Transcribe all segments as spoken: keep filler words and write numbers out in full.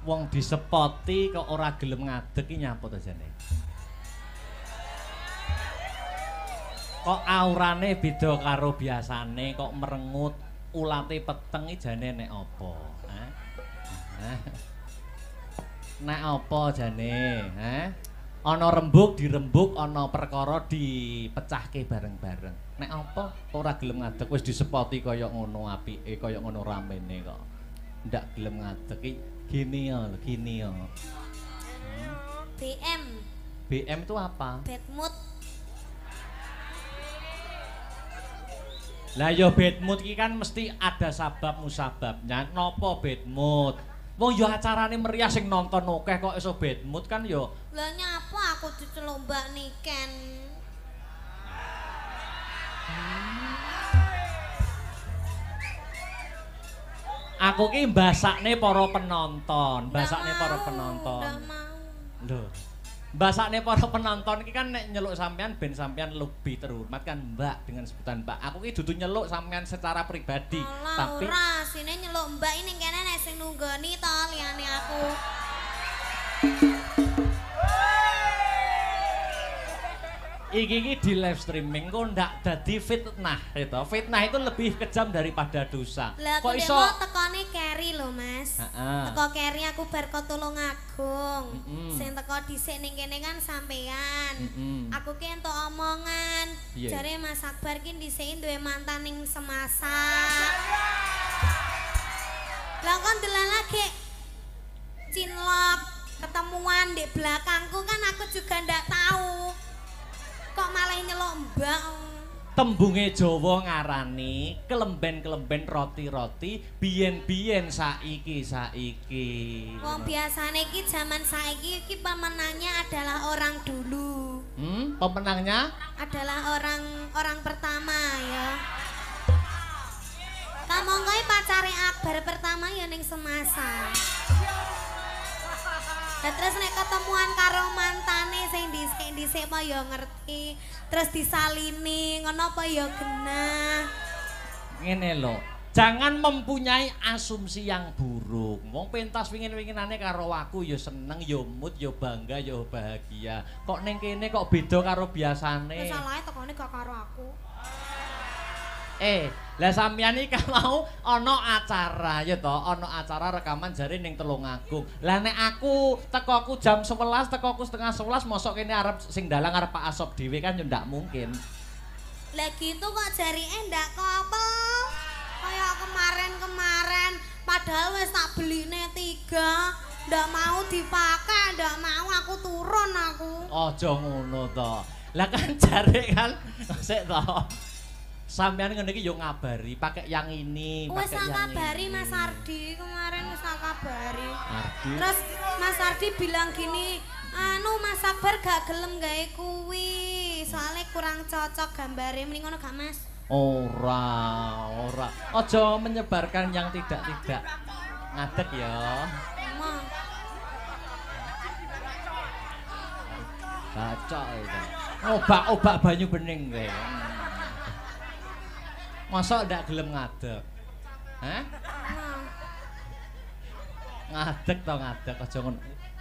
Wong disepoti kok ora gelem ngadeg iki nyapa to jane? Kok aurane beda karo biasane, kok merengut, ulate peteng iki jane nek apa? Hah? Hah? Nek apa jane? Hah? Ana rembug dirembug, ana perkara dipecahke bareng-bareng. Nek apa ora gelem ngadeg wis disepoti kaya ngono apike, kaya ngono ramene kok. Ndak gelem ngadeg iki gini ya, gini ya. B M. B M itu apa? Bad mood. Lah ya bad mood iki kan mesti ada sabab musababnya. Napa bad mood? Wong ya acarane meriah sing nonton akeh kok iso bad mood kan ya. Lah nyapa aku diceluk Mbak Niken. Aku ki mbasakne para penonton, mbasakne para penonton. Nggak mau. Lho. Mbasakne para penonton iki kan nek nyeluk sampean ben sampean lebih terhormat kan Mbak dengan sebutan Mbak. Aku ki dudu nyeluk sampean secara pribadi, Alah, tapi ora sine nyeluk Mbak ini kene nek sing nunggoni to liyane aku. iki iki di live streaming kok ndak dadi fitnah itu. Fitnah itu lebih kejam daripada dosa. Lah Kok aku iso demo tekone Kerry lho, Mas. Heeh. Teko Kerry aku bar kok tulung agung. Mm-mm. Sing teko dhisik ning kene kan sampean. Mm-mm. Aku ki entuk omongan. Iya. Jare Mas Akbar ki dhisik duwe mantan ning semasa. Lah kon delan lagi cinlok ketemuan di belakangku kan aku juga ndak tahu. Kok malah nyelok Mbak. Tembunge Jawa ngarani kelemben-kelemben roti-roti biyen-biyen saiki saiki. Wong biasane iki zaman saiki iki pemenangnya adalah orang dulu. Hmm, pemenangnya Adalah orang orang pertama ya. Kamu kowe pacare Akbar pertama ya ning semasa. Nah, terus nek ketemuan karo mantane sing dhisik-dhisik apa ya ngerti, terus disalini ngono apa ya genah. ngene lho. Jangan mempunyai asumsi yang buruk. Wong pentas wingin-winginane karo aku ya seneng, ya mood, ya bangga, ya bahagia. Kok ning kene kok beda karo biasane. Wis salahe tekone gak karo aku. Eh, lah sampeyan iki mau ana acara ya to, ana acara rekaman jare ning Tulungagung. Lah nek aku tekoku jam sewelas, tekoku setengah sewelas, mosok kene arep sing dalang arep Pak Asop dhewe kan ya ndak mungkin. Lah gitu kok jarine ndak kopel. Kayak kemarin-kemarin padahal wis tak beline tiga, ndak mau dipakai, ndak mau aku turun aku. Aja ngono to. Lah kan jare kan sik to. Sampeyan ngene iki yo ngabari, pakai yang ini, Wis pakai yang ngabari ini. Mas Ardi, kemarin wis ngabari. Ardi. Terus Mas Ardi bilang gini, anu Mas Akbar gak gelem gawe kuwi, soalnya kurang cocok gambare. Mending ngono gak Mas? Ora, ora. Aja menyebarkan yang tidak-tidak. Ngadeg ya. Emang. Baca itu. Obak-obak banyu bening kowe. Masa ndak gelem ngadeg? Hah? Emang. Ngadeg to ngadeg aja ngono.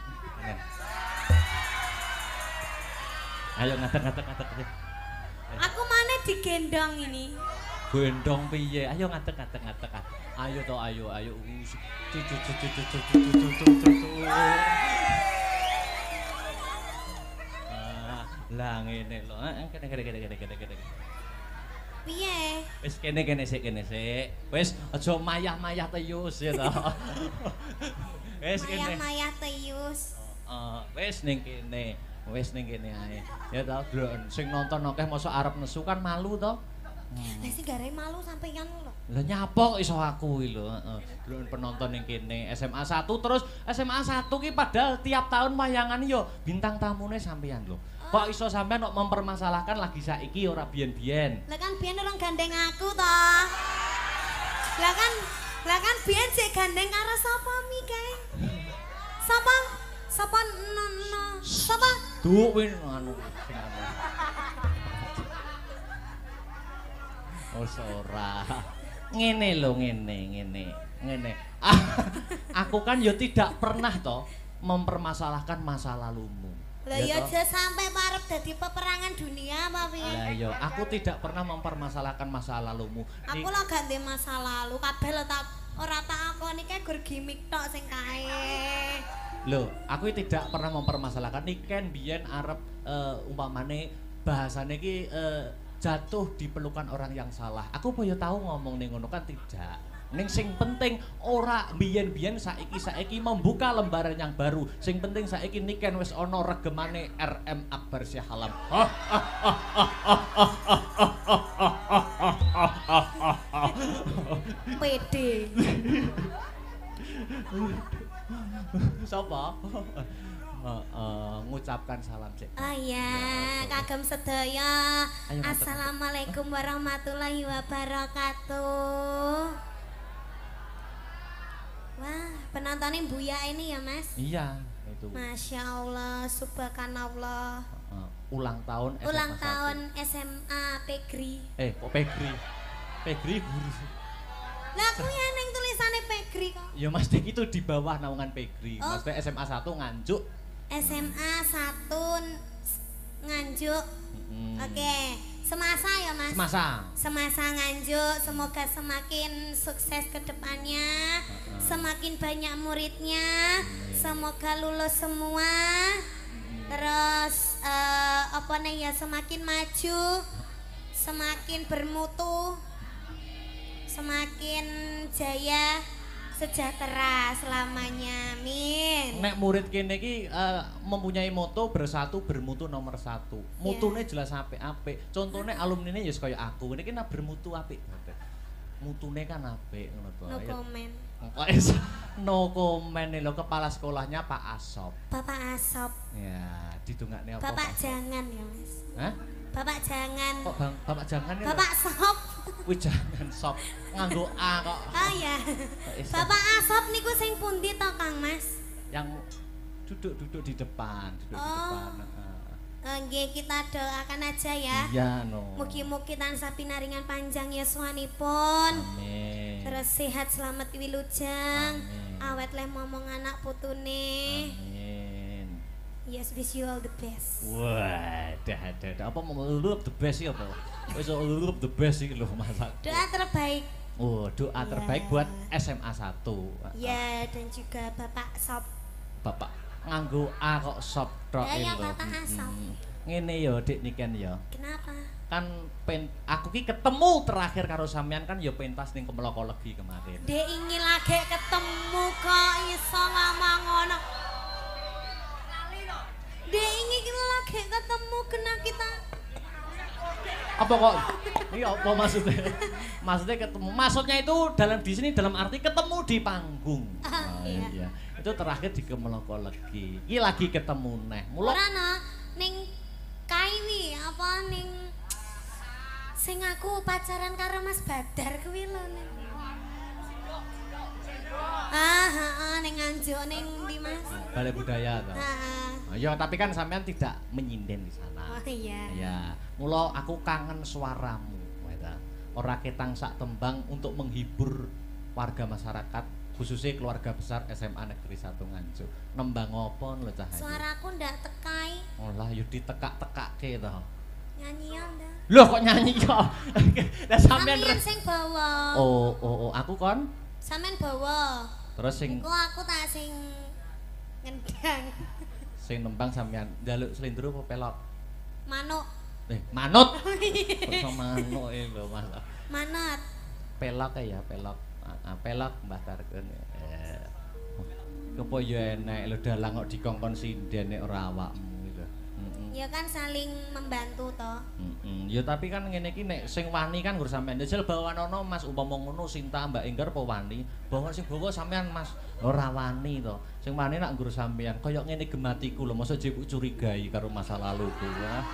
Ayo ngadeg ngadeg ngadeg. Aku mana digendong ini? Gendong piye? Ayo ngadeg ngadeg ngadeg. Ayo to ayo ayo. Cucu cucu cucu cucu cucu. Ah, lah ngene lho. Kene kene kene kene kene kene. Piye? Wis kene kene sik kene sik. Wis aja mayah-mayah teyus ya to. Wis kene. Maya-maya teyus. Heeh, wis ning kene. Wis ning kene ae. Ya to, Dron. Sing nonton akeh mosok arep nesu kan malu to. Lah sing gare malu sampeyan lho. Lah nyapa kok iso aku iki lho, heeh. Dron penonton ning kene S M A satu terus S M A satu ki padahal tiap tahun wayangan yo bintang tamune sampeyan lho. Kok iso sampean kok mempermasalahkan lagi saiki ora biyen-biyen. Lah kan biyen orang gandeng aku toh. Lah kan lah kan biyen sik gandeng karo sapa mi kae? Sapa? Sapa no no? Sapa? Duh win anu. Oh ora. Ngene lho ngene ngene. Ngene. Aku kan ya tidak pernah toh mempermasalahkan masa lalumu. Lah ya aja sampai parep dadi peperangan dunia apa piye? Lah ya, aku tidak pernah mempermasalahkan masa lalumu. Aku lho gak ndek masa lalu, kabeh lho tak ora tak akoni kae gur gimmick tok sing kae. Loh, aku tidak pernah mempermasalahkan iki kan biyen arep uh, umpamane bahasane iki uh, jatuh di pelukan orang yang salah. Aku boyo tahu ngomong ning ngono kan tidak. Ning sing penting ora biyen-biyen saiki-saiki membuka lembaran yang baru. Sing penting saiki niken wis ana regemane R M Akbar Syahalam. Pede. Sapa? Uh, ngucapkan salam cek. Oh iya, kagem sedaya. Assalamualaikum warahmatullahi wabarakatuh. Wah, penontonnya Buya ini ya Mas? Iya, itu. Masya Allah, subhanallah. Uh, ulang tahun S M A Ulang satu. tahun S M A Pegri. Eh, kok Pegri? Pegri guru. Lah aku ya neng tulisannya Pegri kok. Ya Mas Dik itu di bawah naungan Pegri. Oh. Mas Dik S M A satu Nganjuk. S M A satu Nganjuk. Hmm. Oke, semasa ya Mas? Semasa. Semasa Nganjuk, semoga semakin sukses ke depannya, Uh-uh. semakin banyak muridnya, semoga lulus semua, terus uh, apa nih ya semakin maju, semakin bermutu, semakin jaya, sejahtera selamanya, amin. Nek murid kene iki uh, mempunyai moto bersatu bermutu nomor satu. Mutune jelas apik-apik. Contone alumnine ya kaya aku. Niki nek bermutu apik. Mutune kan apik ngono to. No comment. Kok no comment lho kepala sekolahnya Pak Asop. Bapak Asop. Ya, didongakne apa? Bapak jangan ya Mas. Hah? Bapak jangan. Kok bang, Bapak jangan ya? Bapak Sop. Wih jangan sop nganggo A kok. Ah ya. Bapak Asop niku sing pundi to Kang Mas? Yang duduk-duduk di depan, duduk Oh. di depan. Uh, Nggih kita doakan aja ya. iya no. Mugi-mugi tansah pinaringan panjang yuswanipun. Amin. Terus sehat selamat wilujeng. Amin. Awet leh momong anak putune. Amin. Yes, wish you all the best. Wah, dah dah dah. Apa mau lulup the best sih apa? Wis lulup the best sih lho masak. Doa terbaik. Oh, doa Ya. terbaik buat S M A satu. Ya, dan juga Bapak Sop. Bapak nganggo A kok sop tok Ya, ya, lho. Bapak Asop. Mm-mm. Ngene ya Dik niken ya. Kenapa? Kan pen, aku ki ketemu terakhir karo sampean kan ya pentas ning Kemelokologi kemarin. Dek ingin lagi ketemu kok iso ngomong ngono. Dek ingin lagi ketemu kena kita. Apa kok? Ini apa maksudnya? Maksudnya ketemu. Maksudnya itu dalam di sini dalam arti ketemu di panggung. Ah, Oh, iya. iya. Itu terakhir di Kemelokologi. Iki lagi ketemu neh. Mula Ora no, ning kaimi apa ning sing aku pacaran karo Mas Badar kuwi lho ning. Ah, heeh ning Nganjuk ning ndi Mas? Balai Budaya toh. Heeh. Oh, ya, tapi kan sampean tidak menyinden di sana. Oh iya. Ya, mula aku kangen suaramu, weta. Ora ketang sak tembang untuk menghibur warga masyarakat, khususnya keluarga besar S M A Negeri satu Nganjuk. Nembang apa lho cah? Suaraku ndak tekai, Olah yo ditekak-tekake to. nyanyi ya ndak. Loh kok nyanyi yo? Lah sampean Sampeyan re- sing bawa. Oh, oh, oh, aku kon Sampeyan bawa. terus sing Iku aku tak sing ngendang. sing nembang sampean njaluk slendro apa pelok? Manuk. Eh, manut. Kok sama manuk e lho Mas. Manut. Pelok ya, pelok. Ah, pelok Mbah Tarkun. Eh. Kepo yo enek lho dalang kok dikongkon sinden nek ora awakmu lho. Heeh. Ya kan saling membantu toh. Heeh. Ya tapi kan ngene iki nek sing wani kan nggur sampean. Jajal bawanono Mas umpama ngono Sinta Mbak Enggar apa wani? Bawa sing bawa sampean Mas. Ora wani to. Sing wani nak nggur sampean kaya ngene gematiku lho, mosok jebuk curigai karo masa laluku. Wah.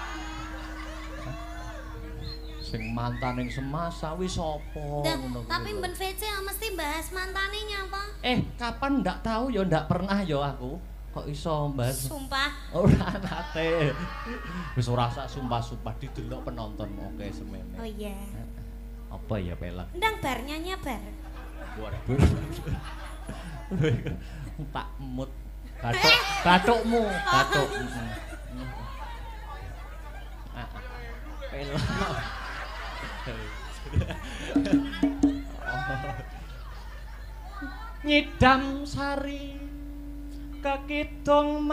Sing mantan yang semasa wis sapa Dah, ngono kuwi tapi lho. Ben V C mesti bahas mantane nyapa? Eh, kapan ndak tahu ya ndak pernah ya aku. Kok iso mbahas? Sumpah. Ora nate. Wis ora sak sumpah-sumpah didelok penonton oke semene. Oh iya. Apa ya pelak? Ndang bar nyanyi bar. Waduh. Tak mut. Batuk, batukmu, batuk. Pelok. Nyidam sari kakidung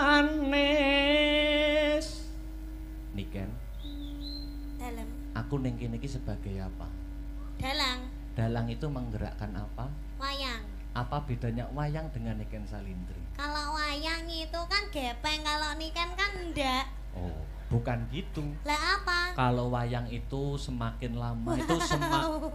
memanis. Niken. Dalam. Aku ning kene iki sebagai apa? Dalang. Dalang itu menggerakkan apa? Wayang. Apa bedanya wayang dengan Niken Salindri? Kalau wayang itu kan gepeng, kalau niken kan enggak. Oh, bukan gitu. Lah apa? Kalau wayang itu semakin lama wow. itu semakin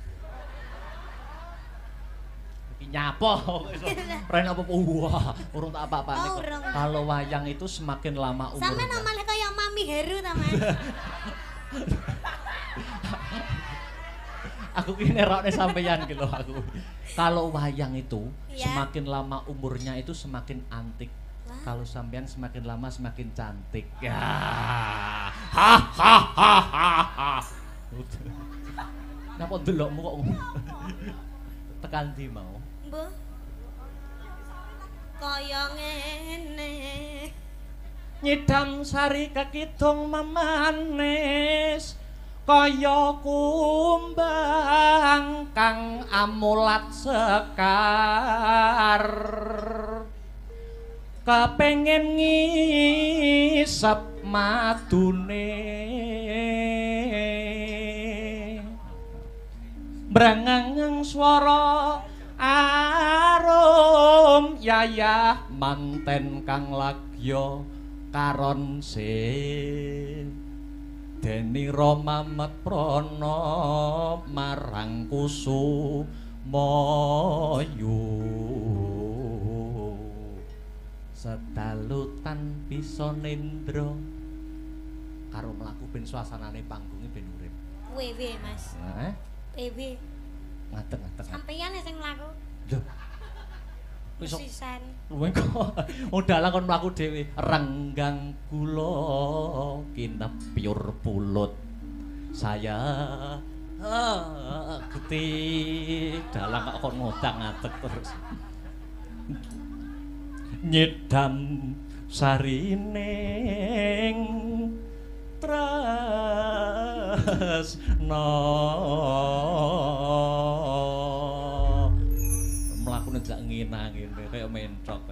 nyapo. Ren apa wah, urung tak apa-apane oh, kok. Kalau wayang itu semakin lama umurnya. Sampe namanya kayak Mami Heru ta, Mas. Aku ki nerokne sampeyan ki lho aku. Kalau wayang itu ya. Semakin lama umurnya itu semakin antik. Wah. Kalau sampeyan semakin lama semakin cantik. Ya. Ha ha ha ha. ha. Napa ndelokmu kok tekan ndi mau? Mbah. Kaya ngene. Nyidam sari kakidung memanis. Kaya kumbang kang amulat sekar kepengin ngisep madune brengeng swara arum yayah manten kang lagya karon sih Deni Roma Metprana marang Kusumayu sedalutan bisa nendra karo mlaku ben suasanane panggunge ben urip. Kuwi piye, Mas? Heeh. Piye? Ngadeg-ngadeg. Sampeyan sing mlaku. Lho. Wis sisan. Luwih kok udalah kon mlaku dhewe. Renggang kula kinepyur pulut. Saya Gusti dalang kok kon ngodak-ngadeg terus. Nyedam sarining tresna mlakune jak ngina-ngene kaya mentrok.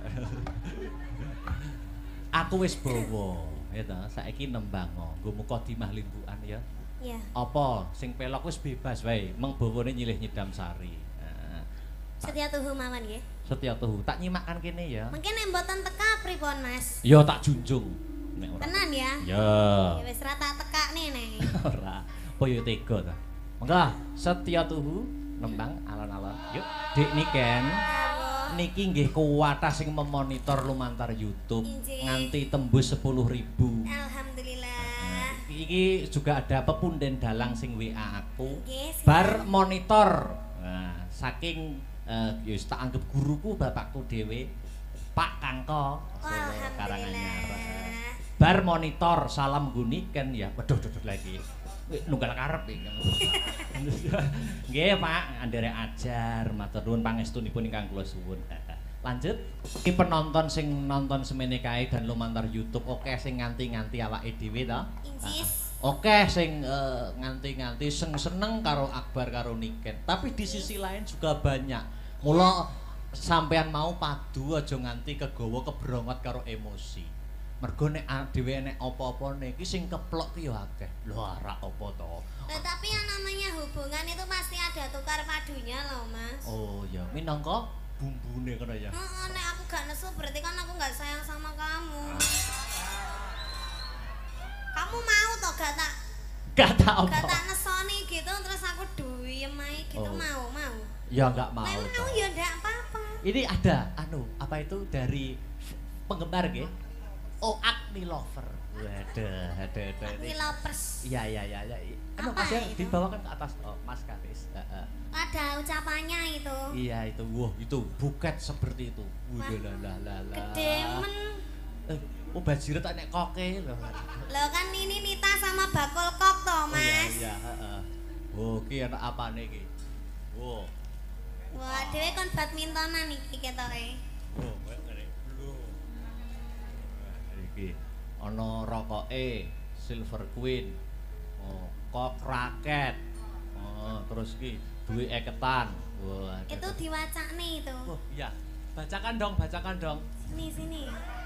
Aku wis bawa ya ta, saiki nembang nggo Mukadimah Limbukan ya. Iya. Apa sing pelok wis bebas wae, meng bawane nyilih nyedam sari. Nah, Setia Tuhu mawon nggih. Setia Tuhu. Tak nyimakkan kene ya. Mungkin nek mboten teka pripun, Mas? Ya tak junjung. Nek ora. Tenan ya? Ya. Ya wis ra tak tekakne nek. Ora. Apa yo tega ta. Mangga Setia Tuhu nembang alon-alon. Yuk, Dik Niken. Niki nggih kuwatah sing memonitor lumantar YouTube Injih. nganti tembus sepuluh ribu. Alhamdulillah. Iki juga ada pepunden dalang sing W A aku. Nggih, Bar monitor. Nah, saking uh, ya tak anggap guruku bapakku dhewe Pak Kangko Solo Karanganyar. Bar monitor salam guniken ya. Waduh duh lagi. Nunggal karep iki. Nggih, Pak, anderek ajar, matur nuwun pangestunipun ingkang kula suwun. Lanjut, iki penonton sing nonton semene kae dan lumantar YouTube oke sing nganti-nganti awake dhewe to. Incis. Oke sing uh, nganti-nganti sing seneng karo Akbar karo Niken. Tapi di sisi lain juga banyak. Mula sampean mau padu aja nganti kegawa kebrongot karo emosi. Mergo nek dhewe nek apa-apane iki sing keplok ki ya akeh. Lho ora apa to. Nah, tapi yang namanya hubungan itu pasti ada tukar padunya loh, Mas. Oh ya, minangka bumbune kono ya. Heeh, nek aku gak nesu berarti kan aku gak sayang sama kamu. Kamu mau toh gak tak Gak tak apa. Gak tak nesoni gitu terus aku duyem ae gitu Oh. mau, mau. Ya enggak mau. Nek mau toh. ya ndak apa-apa. Ini ada anu, apa itu dari penggemar nggih? Oh, Agni Lover. Waduh, ada ada Agni Lovers. Iya iya iya iya. Anu Apa Mas yang itu? dibawakan ke atas oh, Mas Karis. Heeh. Ada ucapannya itu. Iya itu. Wah, itu buket seperti itu. Waduh la la la la. Gedemen. Eh, oh bajiret tak nek koke lho. Loh kan ini Nita sama Bakul Kok toh, Oh iya Mas. iya, heeh. Oh, ki enak apane iki? Oh. Wah, dhewe kon badmintonan iki ketoke. Oh, ngene. Iki ana rokoke Silver Queen. Oh, kok raket. Oh, terus iki duwe eketan. Wah, itu diwacakne itu. Oh, iya. Bacakan dong, bacakan dong. Sini sini.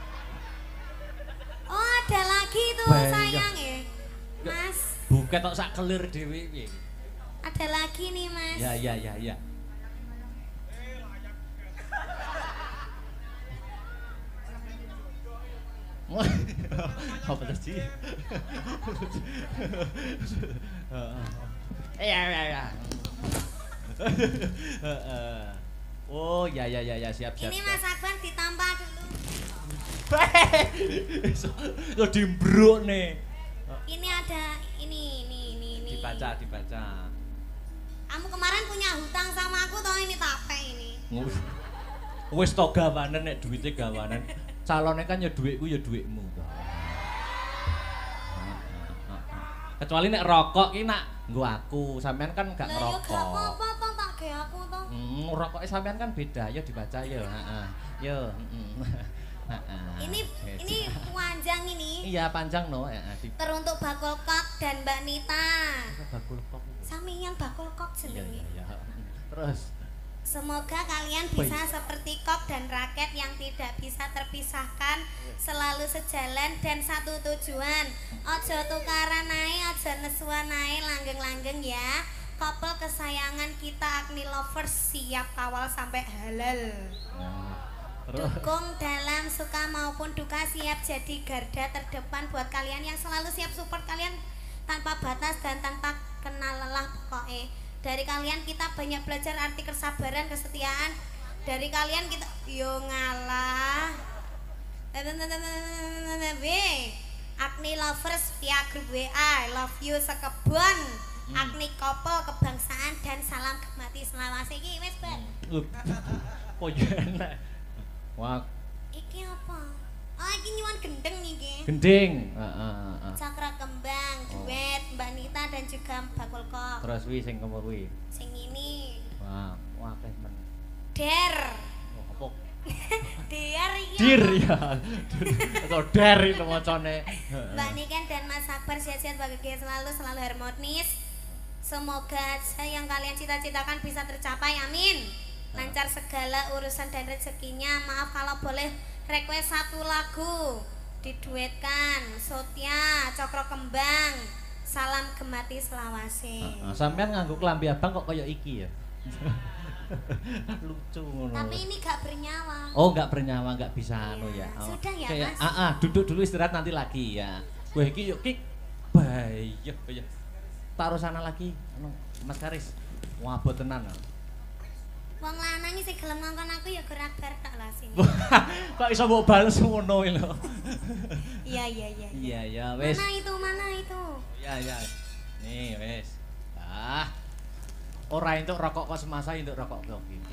Oh, ada lagi tuh Bayang. sayang ya. Mas. Buket tok sak kelir dhewe piye. Ada lagi nih, Mas. Ya, ya, ya, ya. Apa tadi? Ya, ya, ya. Oh, ya, ya, ya, ya, siap, siap. Ini Mas Akbar ditampa dulu. Yo dimbruk nih. Ini ada ini, ini, ini, ini. Dibaca, dibaca. Kamu kemarin punya hutang sama aku toh ini tape ini. Wis to gawanen nek duwite gawanen. Calone kan ya dhuwitku ya dhuwitmu. Kecuali nek rokok ki nak nggo aku, sampean kan gak ngerokok. Lah yo gak ngerokok. apa-apa toh tak ge aku toh. Hmm, rokoke sampean kan beda, ya dibaca ya, heeh. Yo, heeh. Ini ini panjang ini. Iya, panjang no, heeh. Di Teruntuk Bakul Kok dan Mbak Nita. bakul kok. Sami yang Bakul Kok Iya, jenenge. iya, iya. Terus Semoga kalian bisa seperti Kok dan Raket yang tidak bisa terpisahkan, selalu sejalan dan satu tujuan. Ojo tukaran nae, ojo nesuan nae, langgeng-langgeng ya. Couple kesayangan kita Agni Lovers siap kawal sampai halal. terus Dukung dalam suka maupun duka, siap jadi garda terdepan buat kalian yang selalu siap support kalian tanpa batas dan tanpa kenal lelah pokoknya. Dari kalian kita banyak belajar arti kesabaran, kesetiaan. Dari kalian kita yo ngalah. B Agni Lovers via grup W A, I love you sekebon. Agni Couple kebangsaan dan salam kemati selawase iki wis Ban. oh enak. Wah, Iki apa? Oh iki nyuwun gendeng iki. gending. Heeh, heeh. Cakra kembang, duet Mbak Nita dan juga Bakul Kok. Terus wi sing kemur wi. Sing ini Wah, wah akeh men. Der. Oh, apa? Der iki. Dir ya. Atau der itu macane. Mbak Niken dan Mas Akbar sehat-sehat bahagia selalu, selalu harmonis. Semoga aja yang kalian cita-citakan bisa tercapai, amin. Lancar segala urusan dan rezekinya. Maaf kalau boleh request satu lagu diduetkan. Sotia, Cokro Kembang, salam gemati selawase. Heeh, sampean nganggo klambi abang kok kaya iki ya. Lucu ngono. Tapi ini gak bernyawa. Oh, enggak bernyawa, enggak bisa Iya. anu ya. Oh. Sudah ya, Kayak, Mas? Ah, ah, duduk dulu istirahat nanti lagi ya. Wah, iki yuk ki. Bayah, bayah. Taruh sana lagi, anu, Mas Karis. Wah, abot tenan. Wong lanang sing gelem ngongkon aku ya gerak bar tak lah sini. Kok iso mbok bales ngono lho. Iya iya iya. Iya, ya wis. Mana itu mana itu? Iya, iya. Nih, wis. Ah. Ora entuk rokok kok semasa entuk rokok kok iki.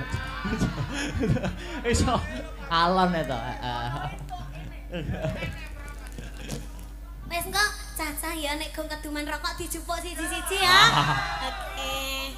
Iso alon ya to. Heeh. Wes kok cacah ya nek gong keduman rokok dijupuk siji-siji ya. Oke.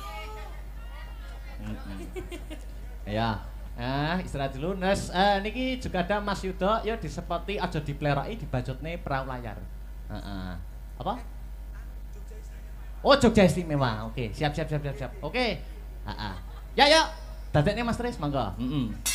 Ya. Ah, istirahat dulu. Nes, eh, niki juga ada Mas Yudo, yo disepoti aja dipleroki dibajutne perahu layar. Heeh. Apa? Oh, Jogja Istimewa. Oke, siap siap siap siap siap. Oke. Heeh. Ya, ya. Dadekne Mas Tris, monggo. Heeh.